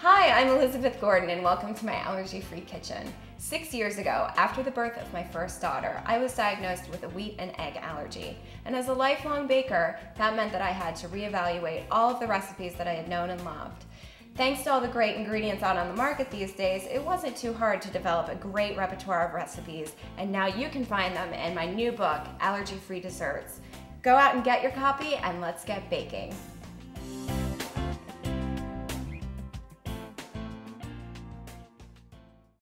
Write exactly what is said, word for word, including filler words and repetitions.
Hi, I'm Elizabeth Gordon and welcome to my Allergy Free Kitchen. Six years ago, after the birth of my first daughter, I was diagnosed with a wheat and egg allergy. And as a lifelong baker, that meant that I had to reevaluate all of the recipes that I had known and loved. Thanks to all the great ingredients out on the market these days, it wasn't too hard to develop a great repertoire of recipes, and now you can find them in my new book, Allergy Free Desserts. Go out and get your copy and let's get baking.